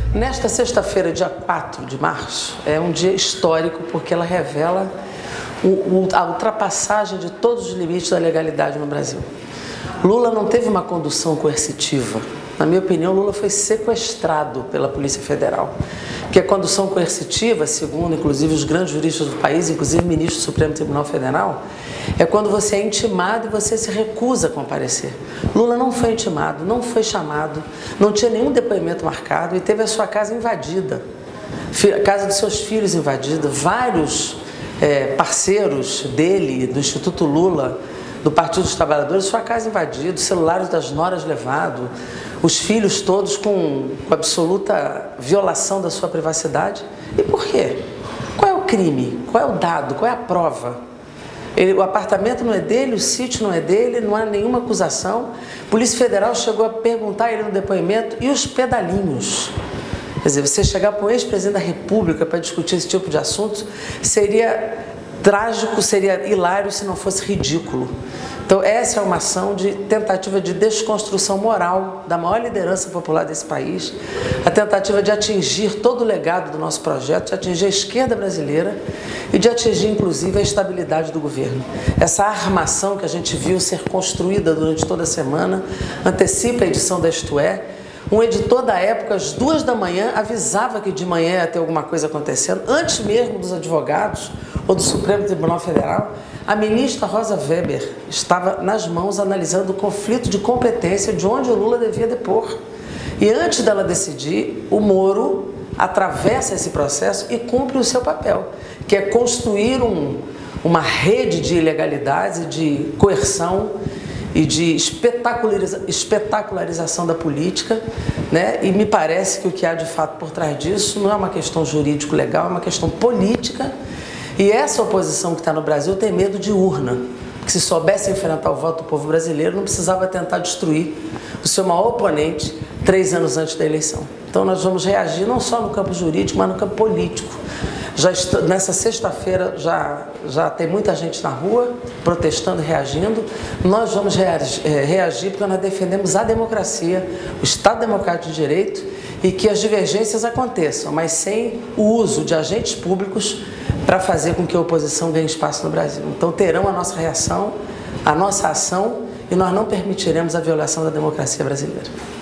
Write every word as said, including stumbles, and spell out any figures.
Nesta sexta-feira, dia quatro de março, é um dia histórico porque ela revela o, o, a ultrapassagem de todos os limites da legalidade no Brasil. Lula não teve uma condução coercitiva. Na minha opinião, Lula foi sequestrado pela Polícia Federal. Porque a condução coercitiva, segundo inclusive os grandes juristas do país, inclusive o ministro do Supremo Tribunal Federal, é quando você é intimado e você se recusa a comparecer. Lula não foi intimado, não foi chamado, não tinha nenhum depoimento marcado e teve a sua casa invadida, a casa dos seus filhos invadida, vários é, parceiros dele, do Instituto Lula, do Partido dos Trabalhadores, sua casa invadida, os celulares das noras levados, os filhos todos com, com absoluta violação da sua privacidade. E por quê? Qual é o crime? Qual é o dado? Qual é a prova? Ele, o apartamento não é dele, o sítio não é dele, não há nenhuma acusação. A Polícia Federal chegou a perguntar a ele no depoimento, e os pedalinhos? Quer dizer, você chegar para o ex-presidente da República para discutir esse tipo de assuntos seria trágico, seria hilário se não fosse ridículo. Então essa é uma ação de tentativa de desconstrução moral da maior liderança popular desse país, a tentativa de atingir todo o legado do nosso projeto, de atingir a esquerda brasileira e de atingir inclusive a estabilidade do governo. Essa armação que a gente viu ser construída durante toda a semana antecipa a edição da Isto É. Um editor da época, às duas da manhã, avisava que de manhã ia ter alguma coisa acontecendo, antes mesmo dos advogados ou do Supremo Tribunal Federal. A ministra Rosa Weber estava nas mãos analisando o conflito de competência de onde o Lula devia depor. E antes dela decidir, o Moro atravessa esse processo e cumpre o seu papel, que é construir um, uma rede de ilegalidades e de coerção e de espetaculariza, espetacularização da política, né? E me parece que o que há de fato por trás disso não é uma questão jurídico-legal, é uma questão política. E essa oposição que está no Brasil tem medo de urna, que se soubesse enfrentar o voto do povo brasileiro, não precisava tentar destruir o seu maior oponente três anos antes da eleição. Então nós vamos reagir não só no campo jurídico, mas no campo político. Já está, nessa sexta-feira já, já tem muita gente na rua protestando e reagindo. Nós vamos reagir, reagir porque nós defendemos a democracia, o Estado Democrático de Direito, e que as divergências aconteçam, mas sem o uso de agentes públicos para fazer com que a oposição ganhe espaço no Brasil. Então terão a nossa reação, a nossa ação, e nós não permitiremos a violação da democracia brasileira.